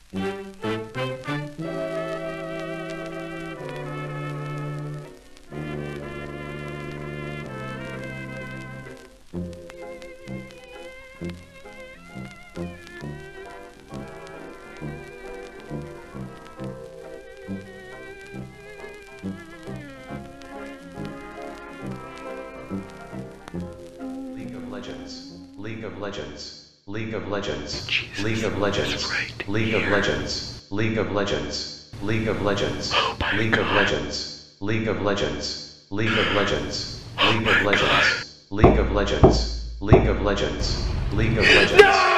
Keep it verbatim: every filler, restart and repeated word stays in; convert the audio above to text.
League of Legends, League of Legends, League of Legends, League of Legends, League of Legends, League of Legends, League of Legends, League of Legends, League of Legends, League of Legends, League of Legends, League of Legends, League of Legends.